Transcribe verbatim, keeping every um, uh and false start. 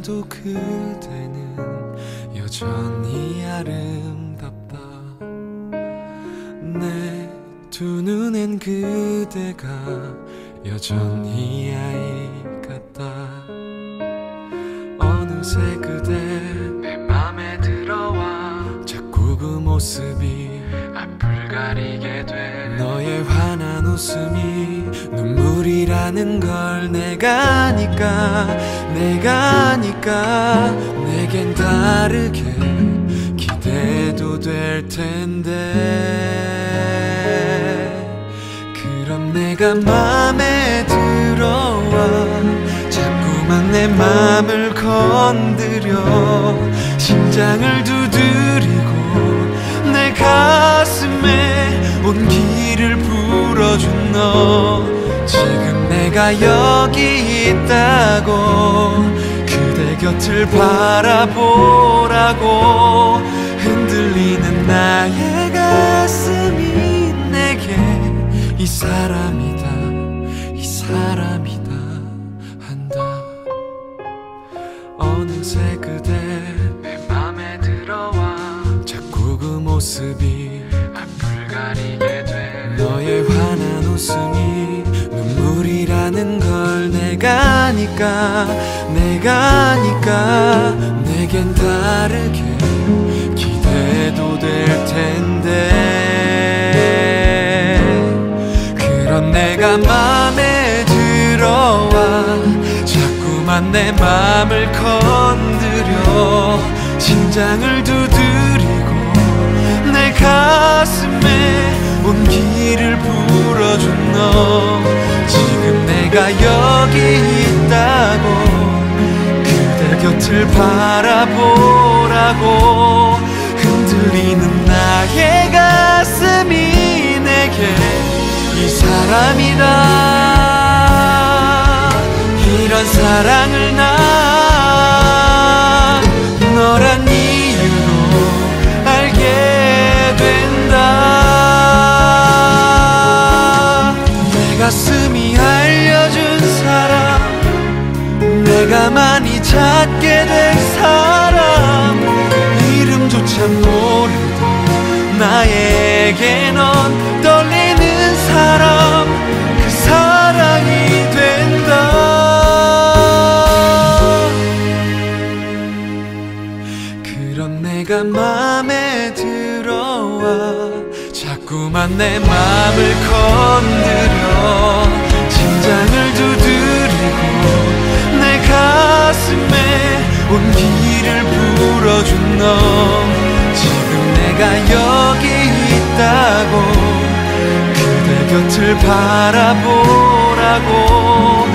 지나도 그대는 여전히 아름답다. 내 두 눈엔 그대가 여전히 아이 같다. 어느새 그대 내 맘에 들어와 자꾸 그 모습이 앞을 가리게 돼. 너의 환한 웃음이 눈물이라는 걸 내가 아니까 내가 아니까 내겐 다르게 기대도 될 텐데. 그럼 내가 맘에 들어와 자꾸만 내 맘을 건드려 심장을 두드리고 내 가슴에 온기를 불어준 너. 지금 내가 여기 있다고 그대 곁을 바라보라고. 흔들리는 나의 가슴이 내게 이 사람이다 이 사람이다 한다. 어느새 그대 내 맘에 들어와 자꾸 그 모습이 앞을 가리게 돼. 너의 환한 웃음이 눈물이라는 걸 내가 아니까 내가 아니까 내겐 다르게 기대도 될 텐데. 그런 내가 맘에 들어와 자꾸만 내 맘을 건드려 심장을 두드리고 내 가슴에 온기를 불어준 너. 지금 내가 여기 있다고 그대 곁을 바라보라고. 흔들리는 나의 가슴이 내게 이 사람이다. 이런 사랑을 난 너란 이유로 알게 된다. 내 가슴이 알려준 사람, 내가 많이 찾게 된 사람, 이름조차 모르던 나에게 넌 떨리는 사람, 그 사랑이 된다. 그런 내가 맘에 들어와 자꾸만 내 맘을 건드려 심장을 두드리고 내 가슴에 온기를 불어준 너. 지금 내가 여기 있다고 그대 곁을 바라보라고.